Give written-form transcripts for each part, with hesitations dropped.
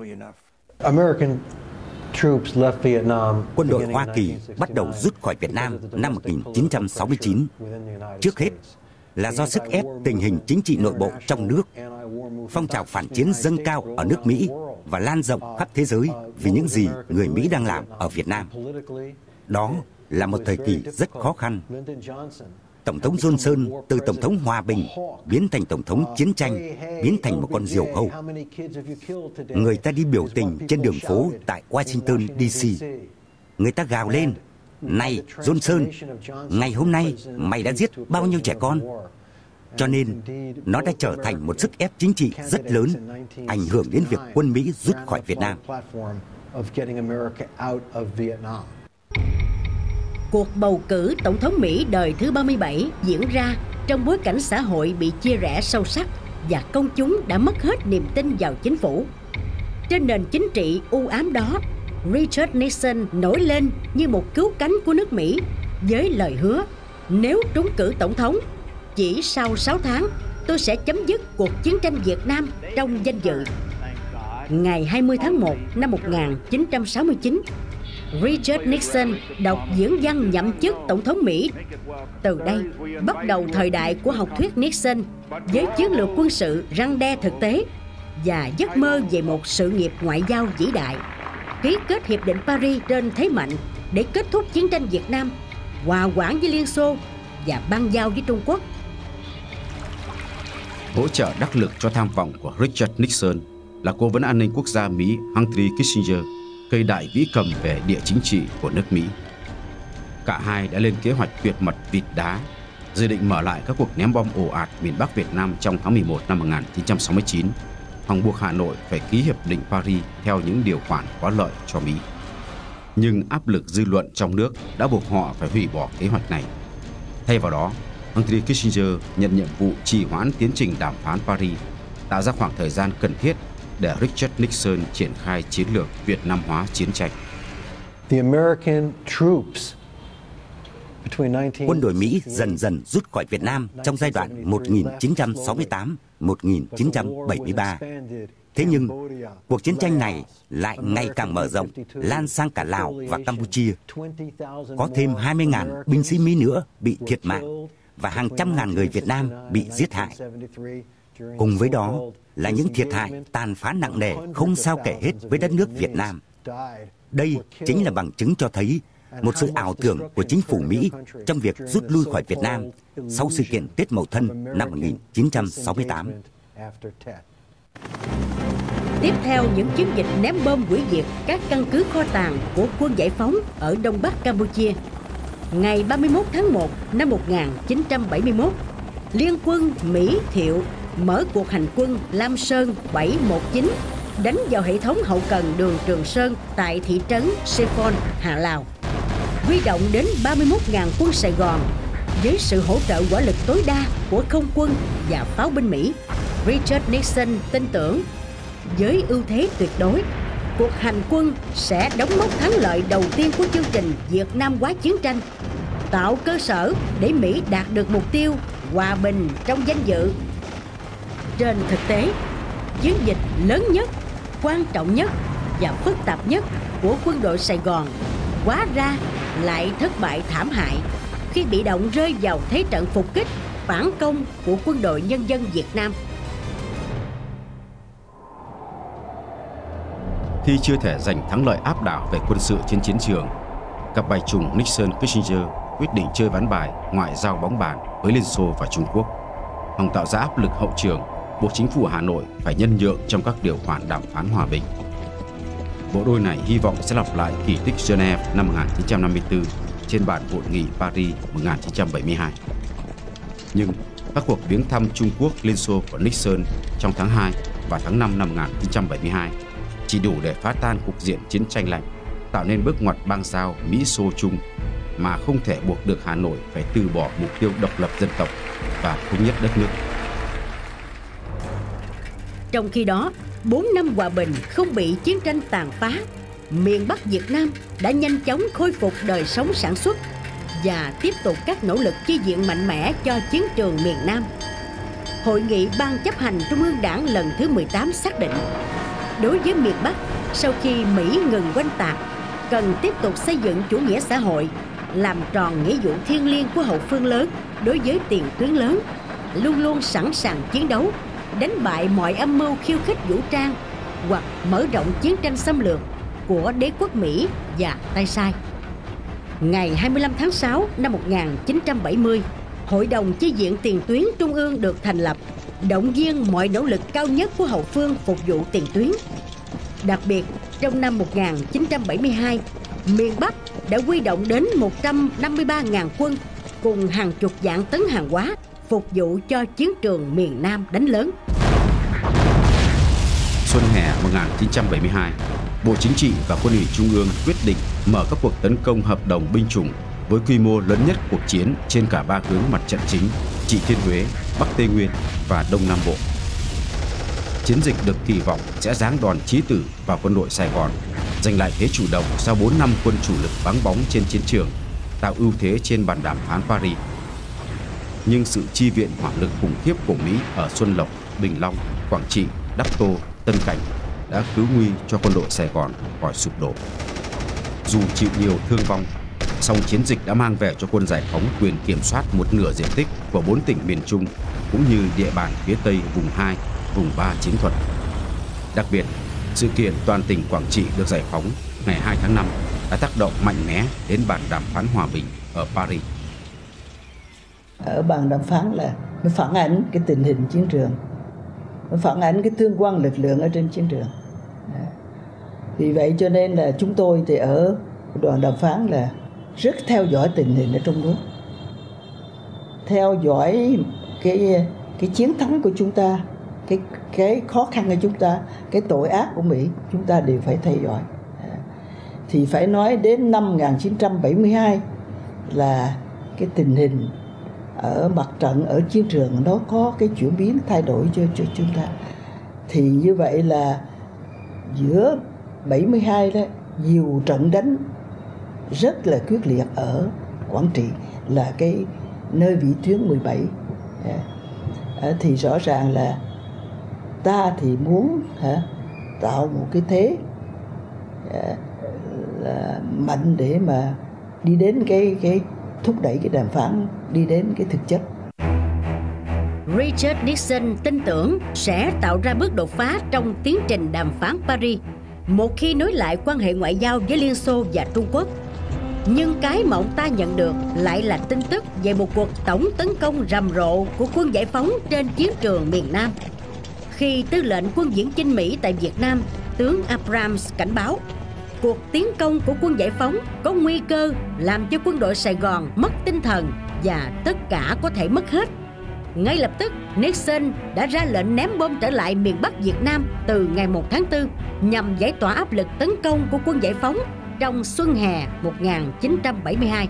Quân đội Hoa Kỳ bắt đầu rút khỏi Việt Nam năm 1969. Trước hết là do sức ép tình hình chính trị nội bộ trong nước. Phong trào phản chiến dâng cao ở nước Mỹ và lan rộng khắp thế giới vì những gì người Mỹ đang làm ở Việt Nam. Đó là một thời kỳ rất khó khăn. Tổng thống Johnson từ Tổng thống hòa bình biến thành Tổng thống chiến tranh, biến thành một con diều hâu. Người ta đi biểu tình trên đường phố tại Washington, D.C. Người ta gào lên: "Này Johnson, ngày hôm nay mày đã giết bao nhiêu trẻ con?" Cho nên nó đã trở thành một sức ép chính trị rất lớn, ảnh hưởng đến việc quân Mỹ rút khỏi Việt Nam. Cuộc bầu cử Tổng thống Mỹ đời thứ 37 diễn ra trong bối cảnh xã hội bị chia rẽ sâu sắc và công chúng đã mất hết niềm tin vào chính phủ. Trên nền chính trị u ám đó, Richard Nixon nổi lên như một cứu cánh của nước Mỹ với lời hứa: nếu trúng cử tổng thống, chỉ sau 6 tháng tôi sẽ chấm dứt cuộc chiến tranh Việt Nam trong danh dự. Ngày 20 tháng 1 năm 1969, Richard Nixon đọc diễn văn nhậm chức Tổng thống Mỹ. Từ đây bắt đầu thời đại của học thuyết Nixon với chiến lược quân sự răn đe thực tế và giấc mơ về một sự nghiệp ngoại giao vĩ đại. Ký kết Hiệp định Paris trên thế mạnh để kết thúc chiến tranh Việt Nam, hòa quản với Liên Xô và băng giao với Trung Quốc. Hỗ trợ đắc lực cho tham vọng của Richard Nixon là Cố vấn an ninh quốc gia Mỹ Henry Kissinger, cây đại vĩ cầm về địa chính trị của nước Mỹ. Cả hai đã lên kế hoạch tuyệt mật vịt đá, dự định mở lại các cuộc ném bom ồ ạt miền Bắc Việt Nam trong tháng 11 năm 1969, hòng buộc Hà Nội phải ký Hiệp định Paris theo những điều khoản có lợi cho Mỹ. Nhưng áp lực dư luận trong nước đã buộc họ phải hủy bỏ kế hoạch này. Thay vào đó, Henry Kissinger nhận nhiệm vụ trì hoãn tiến trình đàm phán Paris, tạo ra khoảng thời gian cần thiết để Richard Nixon triển khai chiến lược Việt Nam hóa chiến tranh. Quân đội Mỹ dần dần rút khỏi Việt Nam trong giai đoạn 1968-1973. Thế nhưng, cuộc chiến tranh này lại ngày càng mở rộng, lan sang cả Lào và Campuchia. Có thêm 20.000 binh sĩ Mỹ nữa bị thiệt mạng và hàng trăm ngàn người Việt Nam bị giết hại. Cùng với đó là những thiệt hại tàn phá nặng nề không sao kể hết với đất nước Việt Nam. Đây chính là bằng chứng cho thấy một sự ảo tưởng của chính phủ Mỹ trong việc rút lui khỏi Việt Nam sau sự kiện Tết Mậu Thân năm 1968. Tiếp theo những chiến dịch ném bom hủy diệt các căn cứ kho tàng của quân giải phóng ở Đông Bắc Campuchia. Ngày 31 tháng 1 năm 1971, Liên quân Mỹ Thiệu mở cuộc hành quân Lam Sơn 719 đánh vào hệ thống hậu cần đường Trường Sơn tại thị trấn Sê-Phon, Hạ Lào. Huy động đến 31.000 quân Sài Gòn với sự hỗ trợ hỏa lực tối đa của không quân và pháo binh Mỹ. Richard Nixon tin tưởng với ưu thế tuyệt đối, cuộc hành quân sẽ đóng mốc thắng lợi đầu tiên của chương trình Việt Nam hóa chiến tranh, tạo cơ sở để Mỹ đạt được mục tiêu hòa bình trong danh dự. Trên thực tế, chiến dịch lớn nhất, quan trọng nhất và phức tạp nhất của quân đội Sài Gòn hóa ra lại thất bại thảm hại khi bị động rơi vào thế trận phục kích phản công của Quân đội Nhân dân Việt Nam. Khi chưa thể giành thắng lợi áp đảo về quân sự trên chiến trường, cặp bài trùng Nixon-Kissinger quyết định chơi ván bài ngoại giao bóng bàn với Liên Xô và Trung Quốc, hòng tạo ra áp lực hậu trường buộc chính phủ Hà Nội phải nhân nhượng trong các điều khoản đàm phán hòa bình. Bộ đôi này hy vọng sẽ lặp lại kỳ tích Geneva năm 1954 trên bàn hội nghị Paris 1972. Nhưng các cuộc viếng thăm Trung Quốc, Liên Xô của Nixon trong tháng 2 và tháng 5 năm 1972 chỉ đủ để phá tan cục diện chiến tranh lạnh, tạo nên bước ngoặt bang giao Mỹ-Xô-Trung mà không thể buộc được Hà Nội phải từ bỏ mục tiêu độc lập dân tộc và thống nhất đất nước. Trong khi đó, 4 năm hòa bình không bị chiến tranh tàn phá, miền Bắc Việt Nam đã nhanh chóng khôi phục đời sống sản xuất và tiếp tục các nỗ lực chi viện mạnh mẽ cho chiến trường miền Nam. Hội nghị Ban chấp hành Trung ương Đảng lần thứ 18 xác định đối với miền Bắc sau khi Mỹ ngừng oanh tạc, cần tiếp tục xây dựng chủ nghĩa xã hội, làm tròn nghĩa vụ thiêng liêng của hậu phương lớn đối với tiền tuyến lớn, luôn luôn sẵn sàng chiến đấu, đánh bại mọi âm mưu khiêu khích vũ trang hoặc mở rộng chiến tranh xâm lược của đế quốc Mỹ và tay sai. Ngày 25 tháng 6 năm 1970, Hội đồng Chi viện tiền tuyến Trung ương được thành lập, động viên mọi nỗ lực cao nhất của hậu phương phục vụ tiền tuyến. Đặc biệt, trong năm 1972, miền Bắc đã huy động đến 153.000 quân cùng hàng chục vạn tấn hàng hóa phục vụ cho chiến trường miền Nam đánh lớn. Xuân hè 1972, Bộ Chính trị và Quân ủy Trung ương quyết định mở các cuộc tấn công hợp đồng binh chủng với quy mô lớn nhất cuộc chiến trên cả ba hướng mặt trận chính: Trị Thiên Huế, Bắc Tây Nguyên và Đông Nam Bộ. Chiến dịch được kỳ vọng sẽ giáng đòn chí tử vào quân đội Sài Gòn, giành lại thế chủ động sau 4 năm quân chủ lực vắng bóng trên chiến trường, tạo ưu thế trên bàn đàm phán Paris. Nhưng sự chi viện hỏa lực khủng khiếp của Mỹ ở Xuân Lộc, Bình Long, Quảng Trị, Đắc Tô, Tân Cảnh đã cứu nguy cho quân đội Sài Gòn khỏi sụp đổ. Dù chịu nhiều thương vong, song chiến dịch đã mang về cho quân giải phóng quyền kiểm soát một nửa diện tích của 4 tỉnh miền Trung, cũng như địa bàn phía Tây vùng 2, vùng 3 chiến thuật. Đặc biệt, sự kiện toàn tỉnh Quảng Trị được giải phóng ngày 2 tháng 5 đã tác động mạnh mẽ đến bàn đàm phán hòa bình ở Paris. Ở bàn đàm phán là nó phản ánh cái tình hình chiến trường, nó phản ánh cái tương quan lực lượng ở trên chiến trường. Vì vậy cho nên là chúng tôi thì ở đoàn đàm phán là rất theo dõi tình hình ở trong nước, theo dõi cái chiến thắng của chúng ta, cái khó khăn của chúng ta, cái tội ác của Mỹ, chúng ta đều phải theo dõi. Thì phải nói đến năm 1972 là cái tình hình ở mặt trận, ở chiến trường nó có cái chuyển biến thay đổi cho chúng ta. Thì như vậy là giữa 72 đó, nhiều trận đánh rất là quyết liệt ở Quảng Trị, là cái nơi vĩ tuyến 17. Thì rõ ràng là ta thì muốn tạo một cái thế là mạnh để mà đi đến cái thúc đẩy cái đàm phán đi đến cái thực chất. Richard Nixon tin tưởng sẽ tạo ra bước đột phá trong tiến trình đàm phán Paris một khi nối lại quan hệ ngoại giao với Liên Xô và Trung Quốc. Nhưng cái mà ông ta nhận được lại là tin tức về một cuộc tổng tấn công rầm rộ của quân giải phóng trên chiến trường miền Nam. Khi tư lệnh quân viễn chinh Mỹ tại Việt Nam, tướng Abrams cảnh báo cuộc tiến công của quân giải phóng có nguy cơ làm cho quân đội Sài Gòn mất tinh thần và tất cả có thể mất hết. Ngay lập tức, Nixon đã ra lệnh ném bom trở lại miền Bắc Việt Nam từ ngày 1 tháng 4 nhằm giải tỏa áp lực tấn công của quân giải phóng trong xuân hè 1972.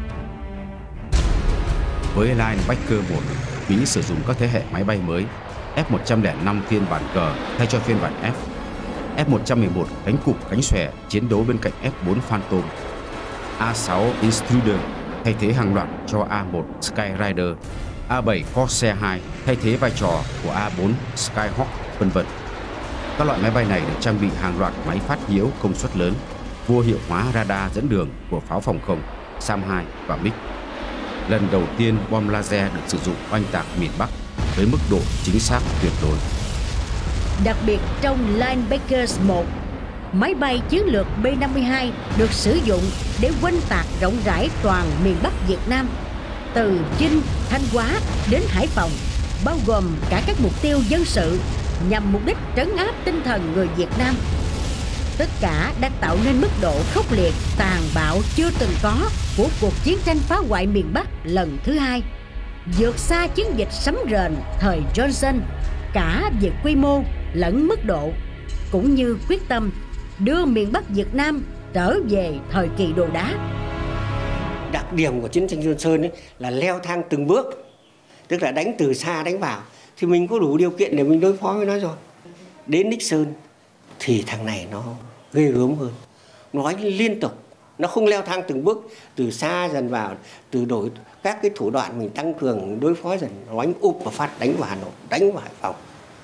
Với Linebacker 1, Mỹ sử dụng các thế hệ máy bay mới F-105 phiên bản G thay cho phiên bản F, F-111 cánh cụp cánh xòe chiến đấu bên cạnh F-4 Phantom, A-6 Intruder thay thế hàng loạt cho A-1 Skyrider, A-7 Corsair 2 thay thế vai trò của A-4 Skyhawk, v.v. Các loại máy bay này được trang bị hàng loạt máy phát nhiễu công suất lớn, vô hiệu hóa radar dẫn đường của pháo phòng không SAM-2 và MiG. Lần đầu tiên bom laser được sử dụng oanh tạc miền Bắc với mức độ chính xác tuyệt đối. Đặc biệt trong Linebacker 1, máy bay chiến lược B-52 được sử dụng để oanh tạc rộng rãi toàn miền Bắc Việt Nam, từ Vinh, Thanh Hóa đến Hải Phòng, bao gồm cả các mục tiêu dân sự nhằm mục đích trấn áp tinh thần người Việt Nam. Tất cả đã tạo nên mức độ khốc liệt, tàn bạo chưa từng có của cuộc chiến tranh phá hoại miền Bắc lần thứ hai, vượt xa chiến dịch sấm rền thời Johnson cả về quy mô lẫn mức độ, cũng như quyết tâm đưa miền Bắc Việt Nam trở về thời kỳ đồ đá. Đặc điểm của chiến tranh Johnson ấy là leo thang từng bước, tức là đánh từ xa đánh vào, thì mình có đủ điều kiện để mình đối phó với nó rồi. Đến Nixon thì thằng này nó ghê gớm hơn, nó đánh liên tục, nó không leo thang từng bước, từ xa dần vào, từ đổi các cái thủ đoạn mình tăng cường đối phó dần, nó đánh úp và phát, đánh vào Hà Nội, đánh vào Hải Phòng.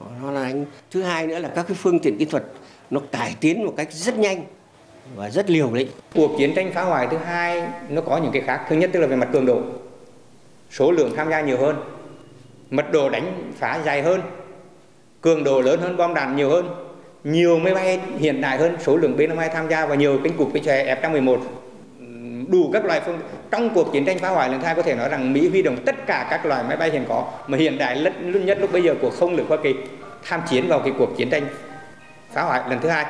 nó là đánh. Thứ hai nữa là các cái phương tiện kỹ thuật nó cải tiến một cách rất nhanh và rất liều lĩnh. Cuộc chiến tranh phá hoại thứ hai nó có những cái khác. Thứ nhất tức là về mặt cường độ, số lượng tham gia nhiều hơn, mật độ đánh phá dài hơn, cường độ lớn hơn, bom đạn nhiều hơn, nhiều máy bay hiện đại hơn, số lượng B-52 tham gia và nhiều cánh cụt F-111, đủ các loại phương. Trong cuộc chiến tranh phá hoại lần thứ hai có thể nói rằng Mỹ huy động tất cả các loại máy bay hiện có mà hiện đại nhất lúc bây giờ của không lực Hoa Kỳ tham chiến vào cái cuộc chiến tranh phá hoại lần thứ hai.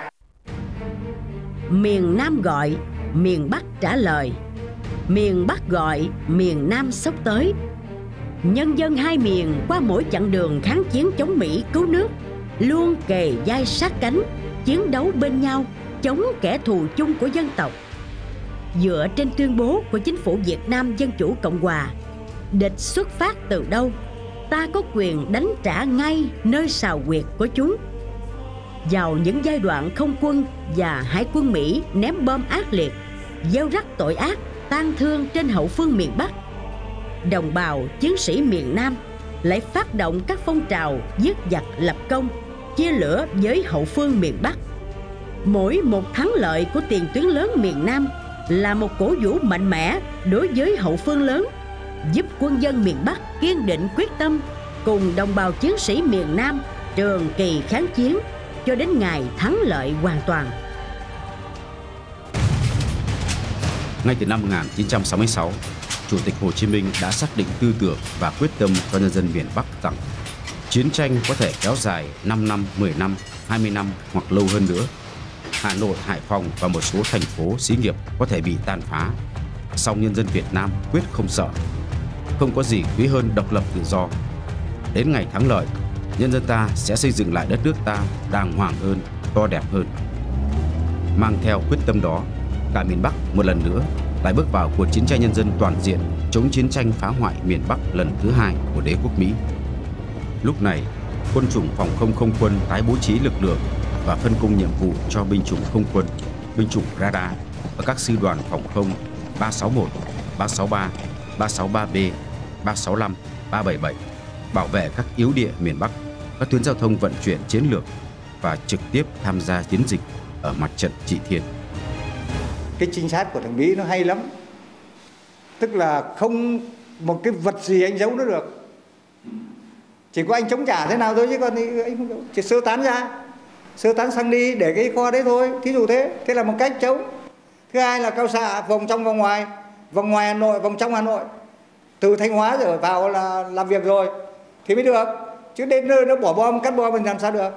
Miền Nam gọi, miền Bắc trả lời. Miền Bắc gọi, miền Nam xốc tới. Nhân dân hai miền qua mỗi chặng đường kháng chiến chống Mỹ cứu nước luôn kề vai sát cánh, chiến đấu bên nhau chống kẻ thù chung của dân tộc. Dựa trên tuyên bố của chính phủ Việt Nam Dân Chủ Cộng Hòa, địch xuất phát từ đâu, ta có quyền đánh trả ngay nơi sào huyệt của chúng. Vào những giai đoạn không quân và hải quân Mỹ ném bom ác liệt, gieo rắc tội ác, tang thương trên hậu phương miền Bắc, đồng bào chiến sĩ miền Nam lại phát động các phong trào giết giặc lập công, chia lửa với hậu phương miền Bắc. Mỗi một thắng lợi của tiền tuyến lớn miền Nam là một cổ vũ mạnh mẽ đối với hậu phương lớn, giúp quân dân miền Bắc kiên định quyết tâm cùng đồng bào chiến sĩ miền Nam trường kỳ kháng chiến cho đến ngày thắng lợi hoàn toàn. Ngay từ năm 1966, Chủ tịch Hồ Chí Minh đã xác định tư tưởng và quyết tâm cho nhân dân miền Bắc rằng chiến tranh có thể kéo dài 5 năm, 10 năm, 20 năm hoặc lâu hơn nữa. Hà Nội, Hải Phòng và một số thành phố xí nghiệp có thể bị tàn phá, song nhân dân Việt Nam quyết không sợ. Không có gì quý hơn độc lập tự do. Đến ngày thắng lợi, nhân dân ta sẽ xây dựng lại đất nước ta đàng hoàng hơn, to đẹp hơn. Mang theo quyết tâm đó, cả miền Bắc một lần nữa lại bước vào cuộc chiến tranh nhân dân toàn diện chống chiến tranh phá hoại miền Bắc lần thứ hai của đế quốc Mỹ. Lúc này, quân chủng phòng không không quân tái bố trí lực lượng và phân công nhiệm vụ cho binh chủng không quân, binh chủng radar và các sư đoàn phòng không 361, 363, 363B, 365, 377 bảo vệ các yếu địa miền Bắc, các tuyến giao thông vận chuyển chiến lược và trực tiếp tham gia chiến dịch ở mặt trận Trị Thiên. Cái trinh sát của thằng Mỹ nó hay lắm, tức là không một cái vật gì anh giấu nó được, chỉ có anh chống trả thế nào thôi, chứ còn thì anh không giấu, chỉ sơ tán sang đi để cái kho đấy thôi, thí dụ thế là một cách chống. Thứ hai là cao xạ, vòng trong vòng ngoài Hà Nội, vòng trong Hà Nội, từ Thanh Hóa rồi vào là làm việc rồi thì mới được, chứ đến nơi nó bỏ bom cắt bom mình làm sao được,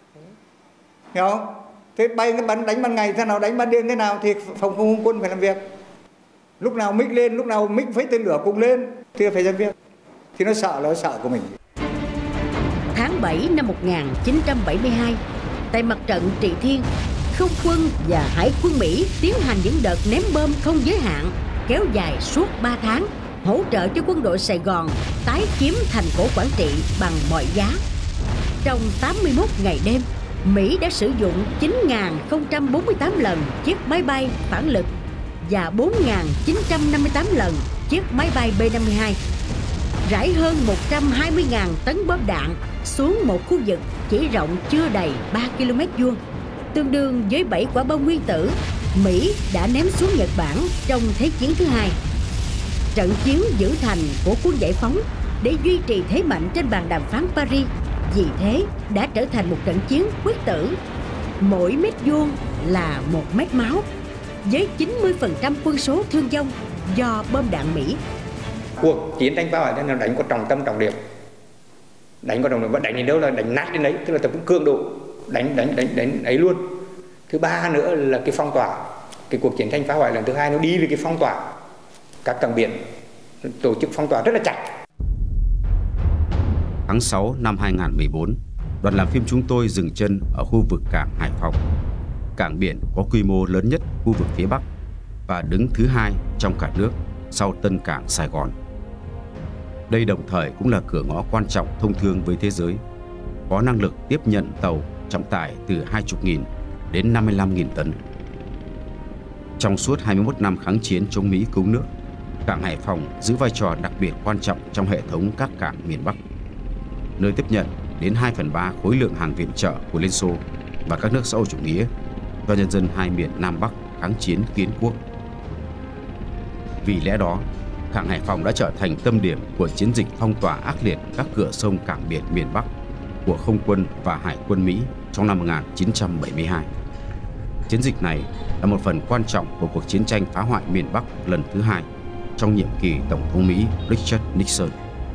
hiểu không? Thế bay cái bắn đánh ban ngày thế nào, đánh ban đêm thế nào thì phòng không quân phải làm việc. Lúc nào mic lên, lúc nào mic phấy tên lửa cùng lên thì phải làm việc. Thì nó sợ của mình. Tháng 7 năm 1972, tại mặt trận Trị Thiên, không quân và hải quân Mỹ tiến hành những đợt ném bom không giới hạn kéo dài suốt 3 tháng, hỗ trợ cho quân đội Sài Gòn tái chiếm thành cổ Quảng Trị bằng mọi giá. Trong 81 ngày đêm, Mỹ đã sử dụng 9.048 lần chiếc máy bay phản lực và 4.958 lần chiếc máy bay B-52, rải hơn 120.000 tấn bom đạn xuống một khu vực chỉ rộng chưa đầy 3 km vuông, tương đương với 7 quả bom nguyên tử Mỹ đã ném xuống Nhật Bản trong Thế chiến thứ hai. Trận chiến giữ thành của quân giải phóng để duy trì thế mạnh trên bàn đàm phán Paris, vì thế đã trở thành một trận chiến quyết tử. Mỗi mét vuông là 1 mét máu, với 90% quân số thương vong do bom đạn Mỹ. Cuộc chiến tranh phá hoại nó đánh có trọng tâm trọng điểm, đánh có trọng điểm và đánh đến đâu là đánh nát đến đấy, tức là tập trung cường độ đánh ấy luôn. Thứ ba nữa là cái phong tỏa. Cái cuộc chiến tranh phá hoại lần thứ hai nó đi về cái phong tỏa các cảng biển, tổ chức phong tỏa rất là chặt. Tháng 6 năm 2014, đoàn làm phim chúng tôi dừng chân ở khu vực cảng Hải Phòng, cảng biển có quy mô lớn nhất khu vực phía Bắc và đứng thứ hai trong cả nước sau Tân Cảng Sài Gòn. Đây đồng thời cũng là cửa ngõ quan trọng thông thương với thế giới, có năng lực tiếp nhận tàu trọng tải từ 20.000 đến 55.000 tấn. Trong suốt 21 năm kháng chiến chống Mỹ cứu nước, cảng Hải Phòng giữ vai trò đặc biệt quan trọng trong hệ thống các cảng miền Bắc, nơi tiếp nhận đến 2/3 khối lượng hàng viện trợ của Liên Xô và các nước xã hội chủ nghĩa cho nhân dân hai miền Nam Bắc kháng chiến kiến quốc. Vì lẽ đó, cảng Hải Phòng đã trở thành tâm điểm của chiến dịch phong tỏa ác liệt các cửa sông cảng biển miền Bắc của không quân và hải quân Mỹ trong năm 1972. Chiến dịch này là một phần quan trọng của cuộc chiến tranh phá hoại miền Bắc lần thứ hai trong nhiệm kỳ Tổng thống Mỹ Richard Nixon.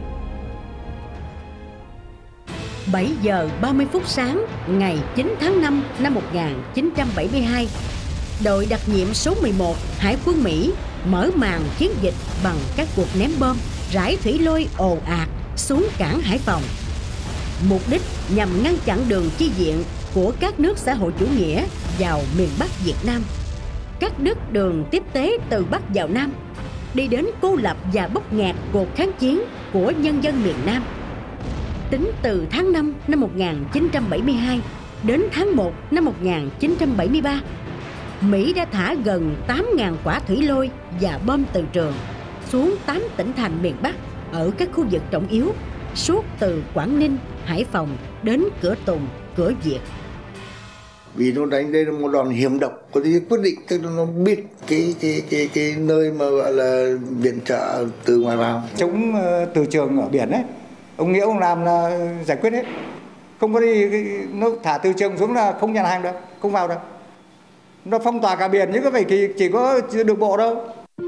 7 giờ 30 phút sáng ngày 9 tháng 5 năm 1972, đội đặc nhiệm số 11 Hải quân Mỹ mở màn chiến dịch bằng các cuộc ném bom, rải thủy lôi ồ ạt xuống cảng Hải Phòng. Mục đích nhằm ngăn chặn đường chi viện của các nước xã hội chủ nghĩa vào miền Bắc Việt Nam, cắt đứt đường tiếp tế từ Bắc vào Nam, đi đến cô lập và bóp nghẹt cuộc kháng chiến của nhân dân miền Nam. Tính từ tháng 5 năm 1972 đến tháng 1 năm 1973, Mỹ đã thả gần 8.000 quả thủy lôi và bom từ trường xuống 8 tỉnh thành miền Bắc ở các khu vực trọng yếu, suốt từ Quảng Ninh, Hải Phòng đến Cửa Tùng, Cửa Việt. Vì nó đánh đây là một đòn hiểm độc, có thể quyết định, tức là nó biết cái nơi mà gọi là viện trợ từ ngoài vào. Chống từ trường ở biển đấy, ông Nghĩa ông làm là giải quyết hết. Không có đi, nó thả từ trường xuống là không nhận hàng đâu, không vào đâu. Nó phong tỏa cả biển chứ có phải chỉ có đường bộ đâu.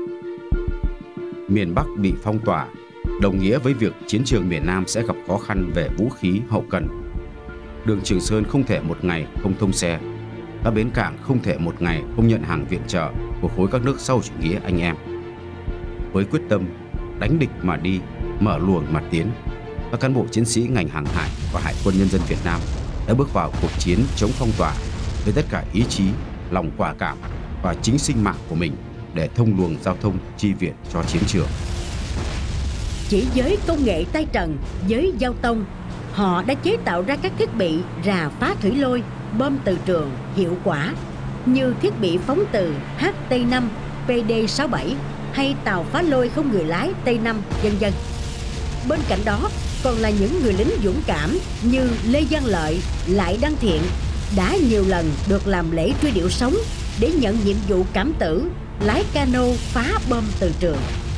Miền Bắc bị phong tỏa đồng nghĩa với việc chiến trường miền Nam sẽ gặp khó khăn về vũ khí hậu cần. Đường Trường Sơn không thể một ngày không thông xe, các bến cảng không thể một ngày không nhận hàng viện trợ của khối các nước xã hội chủ nghĩa anh em. Với quyết tâm đánh địch mà đi, mở luồng mà tiến, các cán bộ chiến sĩ ngành hàng hải và Hải quân Nhân dân Việt Nam đã bước vào cuộc chiến chống phong tỏa với tất cả ý chí, lòng quả cảm và chính sinh mạng của mình để thông luồng giao thông chi viện cho chiến trường. Chỉ với công nghệ tay trần, với giao tông, họ đã chế tạo ra các thiết bị rà phá thủy lôi, bom từ trường hiệu quả như thiết bị phóng từ HT5, PD67 hay tàu phá lôi không người lái T5, vân vân. Bên cạnh đó còn là những người lính dũng cảm như Lê Văn Lợi, Lại Đăng Thiện đã nhiều lần được làm lễ truy điệu sống để nhận nhiệm vụ cảm tử lái cano phá bom từ trường.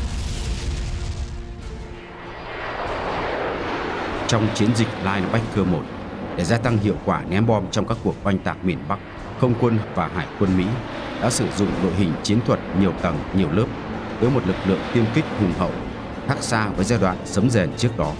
Trong chiến dịch Linebacker 1, để gia tăng hiệu quả ném bom trong các cuộc oanh tạc miền Bắc, không quân và hải quân Mỹ đã sử dụng đội hình chiến thuật nhiều tầng, nhiều lớp với một lực lượng tiêm kích hùng hậu, khác xa với giai đoạn sấm rền trước đó.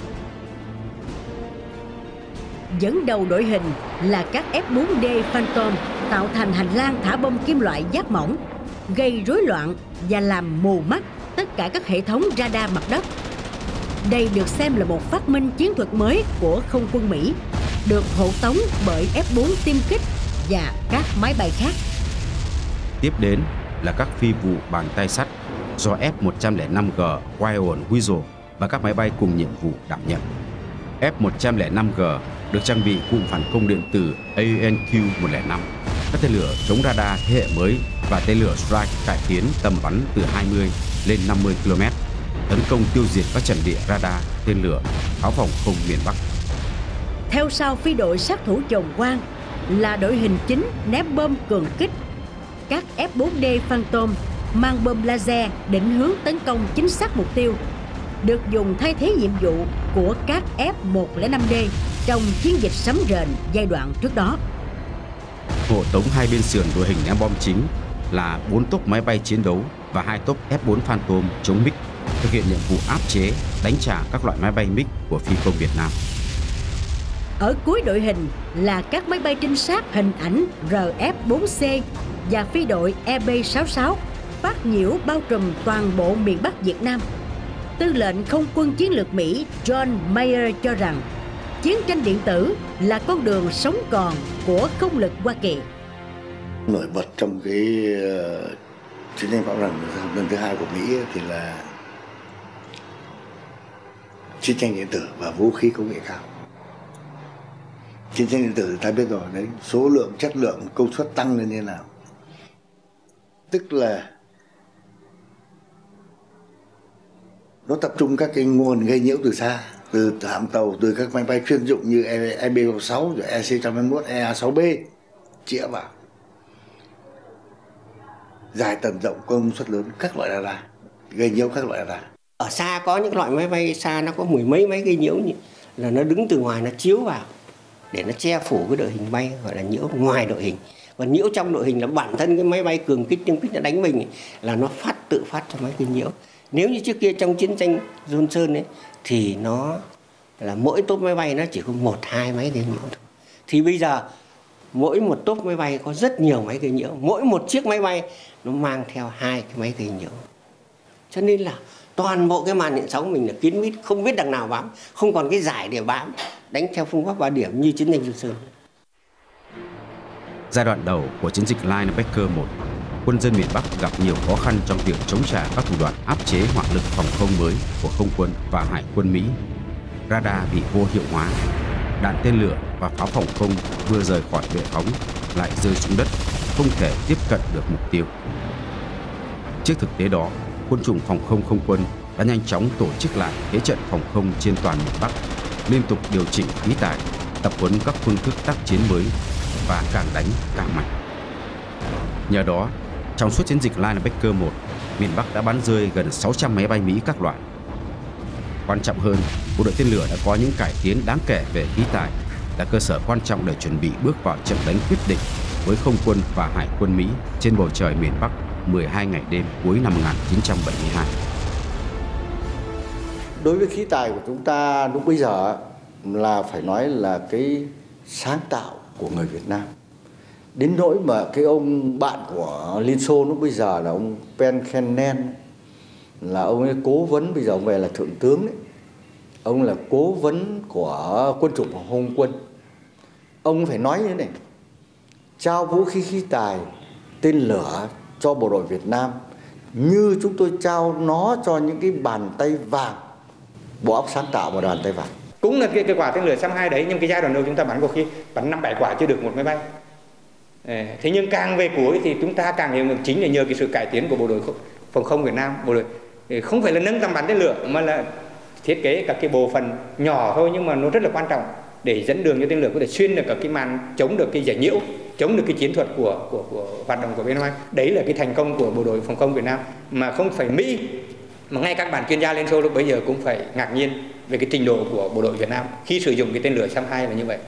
Dẫn đầu đội hình là các F-4D Phantom tạo thành hành lang thả bom kim loại giáp mỏng, gây rối loạn và làm mù mắt tất cả các hệ thống radar mặt đất. Đây được xem là một phát minh chiến thuật mới của không quân Mỹ, được hộ tống bởi F-4 tiêm kích và các máy bay khác. Tiếp đến là các phi vụ bàn tay sắt do F-105G Wild Weasel và các máy bay cùng nhiệm vụ đảm nhận. F-105G được trang bị cụm phản công điện tử ANQ-105, các tên lửa chống radar thế hệ mới và tên lửa Strike cải tiến tầm bắn từ 20 lên 50 km, tấn công tiêu diệt các trận địa radar, tên lửa, pháo phòng không miền Bắc. Theo sau phi đội sát thủ Chồng Quang là đội hình chính ném bom cường kích. Các F-4D Phantom mang bom laser định hướng tấn công chính xác mục tiêu, được dùng thay thế nhiệm vụ của các F-105D trong chiến dịch sấm rền giai đoạn trước đó. Hộ tống hai bên sườn đội hình ném bom chính là 4 tốp máy bay chiến đấu và 2 tốp F-4 Phantom chống MiG thực hiện nhiệm vụ áp chế, đánh trả các loại máy bay MiG của phi công Việt Nam. Ở cuối đội hình là các máy bay trinh sát hình ảnh RF-4C và phi đội EB-66 phát nhiễu bao trùm toàn bộ miền Bắc Việt Nam. Tư lệnh không quân chiến lược Mỹ John Mayer cho rằng chiến tranh điện tử là con đường sống còn của không lực Hoa Kỳ. Nổi bật trong cái chiến tranh phá hoại lần thứ hai của Mỹ thì là chiến tranh điện tử và vũ khí công nghệ cao. Chiến tranh điện tử ta biết rồi đấy, số lượng, chất lượng, công suất tăng lên như thế nào. Tức là nó tập trung các cái nguồn gây nhiễu từ xa từ hạm tàu, từ các máy bay chuyên dụng như EB-6, EC-121, EA-6B chĩa vào, dài tầm rộng, công suất lớn, các loại radar gây nhiễu, các loại radar. Ở xa có những loại máy bay xa nó có mười mấy máy gây nhiễu, là nó đứng từ ngoài nó chiếu vào để nó che phủ cái đội hình bay, gọi là nhiễu ngoài đội hình. Còn nhiễu trong đội hình là bản thân cái máy bay cường kích tiêm kích nó đánh mình là nó tự phát cho máy gây nhiễu. Nếu như trước kia trong chiến tranh Johnson ấy thì nó là mỗi tốp máy bay nó chỉ có 1-2 máy gây nhiễu thôi. Thì bây giờ mỗi một tốp máy bay có rất nhiều máy gây nhiễu, mỗi một chiếc máy bay nó mang theo 2 cái máy gây nhiễu. Cho nên là toàn bộ cái màn điện sóng mình là kín mít, không biết đằng nào bám, không còn cái giải để bám, đánh theo phương pháp 3 điểm như chiến tranh Johnson. Giai đoạn đầu của chiến dịch Linebacker 1, quân dân miền Bắc gặp nhiều khó khăn trong việc chống trả các thủ đoạn áp chế hỏa lực phòng không mới của không quân và hải quân Mỹ. Radar bị vô hiệu hóa, đạn tên lửa và pháo phòng không vừa rời khỏi bệ phóng lại rơi xuống đất, không thể tiếp cận được mục tiêu. Trước thực tế đó, quân chủng phòng không không quân đã nhanh chóng tổ chức lại thế trận phòng không trên toàn miền Bắc, liên tục điều chỉnh khí tải, tập huấn các phương thức tác chiến mới và càng đánh càng mạnh. Nhờ đó, trong suốt chiến dịch Linebacker 1, miền Bắc đã bắn rơi gần 600 máy bay Mỹ các loại. Quan trọng hơn, bộ đội tên lửa đã có những cải tiến đáng kể về khí tải, là cơ sở quan trọng để chuẩn bị bước vào trận đánh quyết định với không quân và hải quân Mỹ trên bầu trời miền Bắc 12 ngày đêm cuối năm 1972. Đối với khí tài của chúng ta lúc bây giờ là phải nói là cái sáng tạo của người Việt Nam. Đến nỗi mà cái ông bạn của Liên Xô lúc bây giờ là ông Penkennen, là ông ấy cố vấn, bây giờ ông về là thượng tướng đấy. Ông là cố vấn của quân chủng phòng không quân. Ông phải nói như thế này: trao vũ khí khí tài, tên lửa cho bộ đội Việt Nam như chúng tôi trao nó cho những cái bàn tay vàng, bộ óc sáng tạo và bàn tay vàng. Cũng là cái quả tên lửa SAM-2 đấy, nhưng cái giai đoạn đầu chúng ta bắn có khi bắn 5-7 quả chưa được một máy bay. Thế nhưng càng về cuối thì chúng ta càng hiểu được chính là nhờ cái sự cải tiến của bộ đội phòng không Việt Nam. Bộ đội không phải là nâng tầm bắn tên lửa mà là thiết kế các cái bộ phận nhỏ thôi, nhưng mà nó rất là quan trọng để dẫn đường cho tên lửa có thể xuyên được các cái màn, chống được cái giải nhiễu, chống được cái chiến thuật của hoạt động của bên ngoài. Đấy là cái thành công của bộ đội phòng không Việt Nam, mà không phải Mỹ mà ngay các bạn chuyên gia Liên Xô lúc bấy giờ cũng phải ngạc nhiên về cái trình độ của bộ đội Việt Nam khi sử dụng cái tên lửa SAM-2 là như vậy.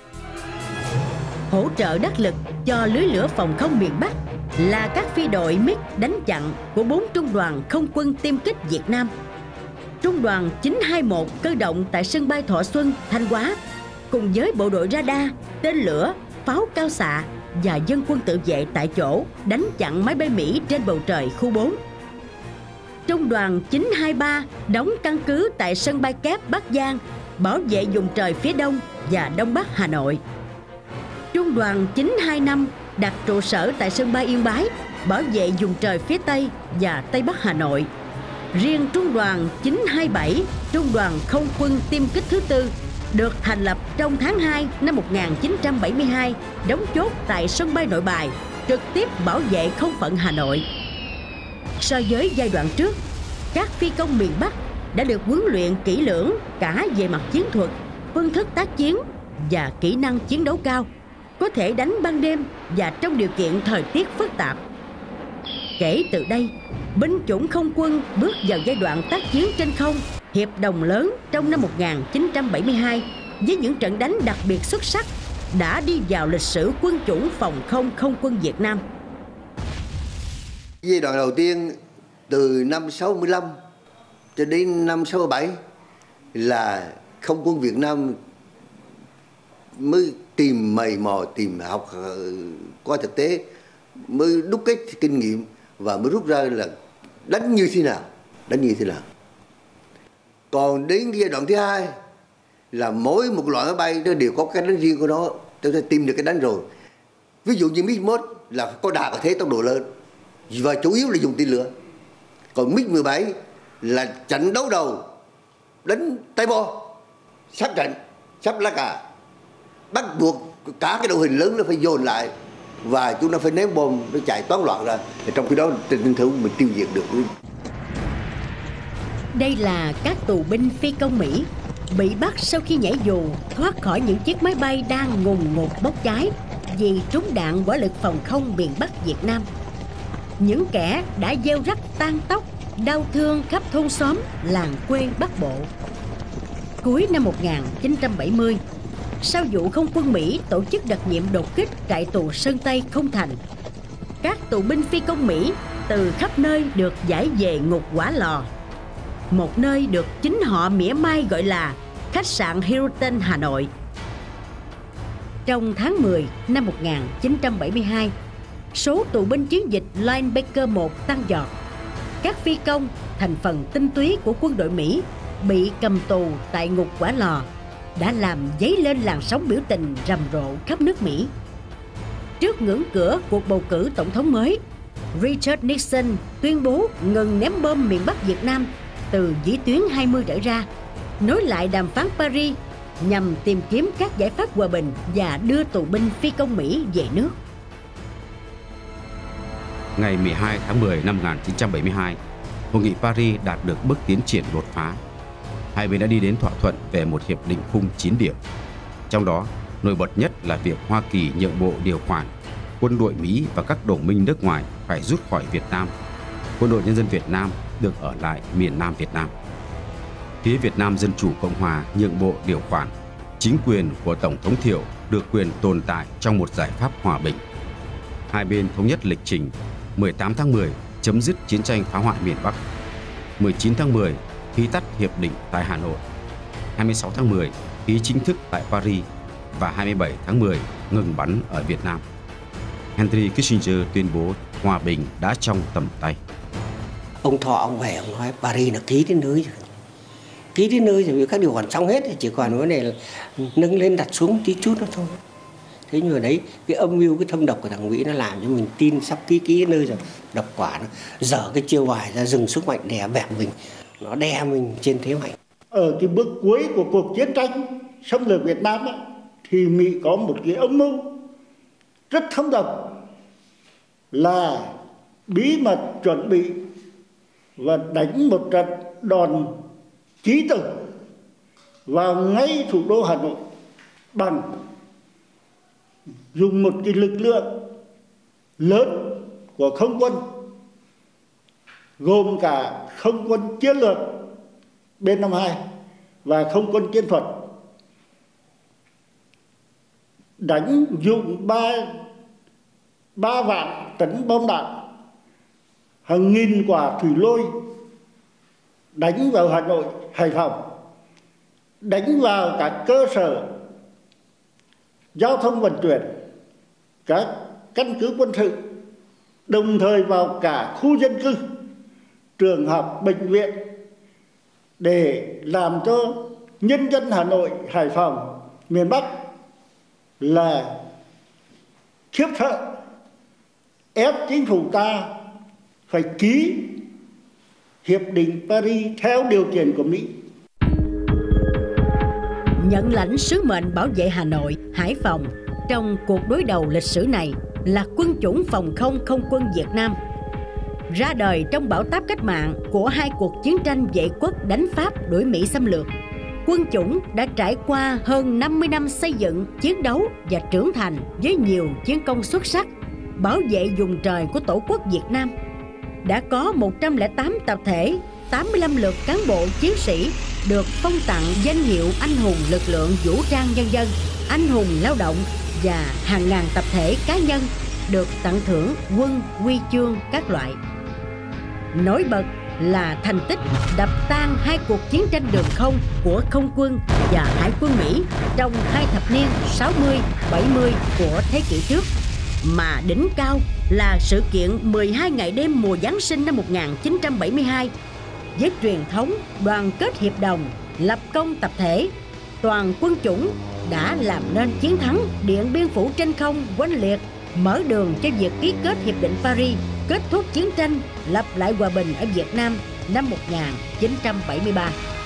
Hỗ trợ đắc lực cho lưới lửa phòng không miền Bắc là các phi đội MiG đánh chặn của 4 trung đoàn không quân tiêm kích Việt Nam. Trung đoàn 921 cơ động tại sân bay Thọ Xuân, Thanh Hóa, cùng với bộ đội radar, tên lửa, pháo cao xạ và dân quân tự vệ tại chỗ đánh chặn máy bay Mỹ trên bầu trời khu 4. Trung đoàn 923 đóng căn cứ tại sân bay Kép Bắc Giang, bảo vệ vùng trời phía đông và đông bắc Hà Nội. Trung đoàn 925 đặt trụ sở tại sân bay Yên Bái, bảo vệ vùng trời phía tây và tây bắc Hà Nội. Riêng trung đoàn 927, trung đoàn không quân tiêm kích thứ 4, được thành lập trong tháng 2 năm 1972, đóng chốt tại sân bay Nội Bài, trực tiếp bảo vệ không phận Hà Nội. So với giai đoạn trước, các phi công miền Bắc đã được huấn luyện kỹ lưỡng cả về mặt chiến thuật, phương thức tác chiến và kỹ năng chiến đấu cao, có thể đánh ban đêm và trong điều kiện thời tiết phức tạp. Kể từ đây, binh chủng không quân bước vào giai đoạn tác chiến trên không, hiệp đồng lớn trong năm 1972 với những trận đánh đặc biệt xuất sắc đã đi vào lịch sử quân chủng phòng không không quân Việt Nam. Giai đoạn đầu tiên từ năm 65 cho đến năm 67 là không quân Việt Nam mới mày mò tìm học qua thực tế, mới đúc kết kinh nghiệm và mới rút ra là đánh như thế nào. Còn đến giai đoạn thứ hai là mỗi một loại máy bay nó đều có cái đánh riêng của nó, tôi sẽ tìm được cái đánh rồi. Ví dụ như MiG-11 là có đà có thế tốc độ lớn và chủ yếu là dùng tên lửa. Còn MiG-17 là trận đấu đầu đánh tay bo, sắp trận, sắp lá cà, bắt buộc cả cái đội hình lớn nó phải dồn lại và chúng ta phải ném bom nó chạy toán loạn ra, thì trong khi đó trên tinh thần mình tiêu diệt được. Đây là các tù binh phi công Mỹ bị bắt sau khi nhảy dù thoát khỏi những chiếc máy bay đang ngùn ngụt bốc cháy vì trúng đạn hỏa lực phòng không miền Bắc Việt Nam. Những kẻ đã gieo rắc tang tóc, đau thương khắp thôn xóm, làng quê Bắc Bộ. Cuối năm 1970, sau vụ không quân Mỹ tổ chức đặc nhiệm đột kích trại tù Sơn Tây không thành, các tù binh phi công Mỹ từ khắp nơi được giải về ngục Hỏa Lò, một nơi được chính họ mỉa mai gọi là khách sạn Hilton Hà Nội. Trong tháng 10 năm 1972, số tù binh chiến dịch Linebacker 1 tăng giọt. Các phi công thành phần tinh túy của quân đội Mỹ bị cầm tù tại ngục Hỏa Lò đã làm dấy lên làn sóng biểu tình rầm rộ khắp nước Mỹ. Trước ngưỡng cửa cuộc bầu cử tổng thống mới, Richard Nixon tuyên bố ngừng ném bom miền Bắc Việt Nam từ vĩ tuyến 20 trở ra, nối lại đàm phán Paris nhằm tìm kiếm các giải pháp hòa bình và đưa tù binh phi công Mỹ về nước. Ngày 12 tháng 10 năm 1972, Hội nghị Paris đạt được bước tiến triển đột phá. Hai bên đã đi đến thỏa thuận về một hiệp định khung 9 điểm. Trong đó, nổi bật nhất là việc Hoa Kỳ nhượng bộ điều khoản quân đội Mỹ và các đồng minh nước ngoài phải rút khỏi Việt Nam. Quân đội Nhân dân Việt Nam được ở lại miền Nam Việt Nam. Phía Việt Nam Dân Chủ Cộng Hòa nhượng bộ điều khoản chính quyền của Tổng thống Thiệu được quyền tồn tại trong một giải pháp hòa bình. Hai bên thống nhất lịch trình 18 tháng 10 chấm dứt chiến tranh phá hoại miền Bắc, 19 tháng 10 ký tắt hiệp định tại Hà Nội, 26 tháng 10 ký chính thức tại Paris và 27 tháng 10 ngừng bắn ở Việt Nam. Henry Kissinger tuyên bố hòa bình đã trong tầm tay. Ông Thọ ông về ông nói Paris là ký đến nơi rồi. Ký đến nơi rồi, các điều khoản xong hết, chỉ còn vấn đề là nâng lên đặt xuống tí chút đó thôi. Thế nhưng mà đấy, cái âm mưu, cái thâm độc của thằng Mỹ nó làm cho mình tin sắp ký đến nơi rồi. Độc quả nó dở cái chiêu bài ra, dừng sức mạnh đè bẹp mình, nó đè mình trên thế mạnh. Ở cái bước cuối của cuộc chiến tranh xâm lược Việt Nam ấy, thì Mỹ có một cái âm mưu rất thâm độc là bí mật chuẩn bị và đánh một trận đòn chí tử vào ngay thủ đô Hà Nội bằng dùng một cái lực lượng lớn của không quân, gồm cả không quân chiến lược B-52 và không quân chiến thuật, đánh dụng 3 vạn tấn bom đạn, hàng nghìn quả thủy lôi, đánh vào Hà Nội, Hải Phòng, đánh vào các cơ sở giao thông vận chuyển, các căn cứ quân sự, đồng thời vào cả khu dân cư, trường học, bệnh viện, để làm cho nhân dân Hà Nội, Hải Phòng, miền Bắc là khiếp sợ, ép chính phủ ta phải ký hiệp định Paris theo điều kiện của Mỹ. Nhận lãnh sứ mệnh bảo vệ Hà Nội, Hải Phòng trong cuộc đối đầu lịch sử này là quân chủng phòng không không quân Việt Nam, ra đời trong bão táp cách mạng của hai cuộc chiến tranh vệ quốc đánh Pháp đuổi Mỹ xâm lược. Quân chủng đã trải qua hơn 50 năm xây dựng, chiến đấu và trưởng thành với nhiều chiến công xuất sắc, bảo vệ vùng trời của Tổ quốc Việt Nam. Đã có 108 tập thể, 85 lượt cán bộ chiến sĩ được phong tặng danh hiệu anh hùng lực lượng vũ trang nhân dân, anh hùng lao động, và hàng ngàn tập thể cá nhân được tặng thưởng quân, huy chương các loại. Nổi bật là thành tích đập tan hai cuộc chiến tranh đường không của không quân và hải quân Mỹ trong hai thập niên 60, 70 của thế kỷ trước. Mà đỉnh cao là sự kiện 12 ngày đêm mùa Giáng sinh năm 1972 với truyền thống đoàn kết hiệp đồng, lập công tập thể. Toàn quân chủng đã làm nên chiến thắng Điện Biên Phủ trên không oanh liệt, mở đường cho việc ký kết hiệp định Paris, kết thúc chiến tranh, lập lại hòa bình ở Việt Nam năm 1973.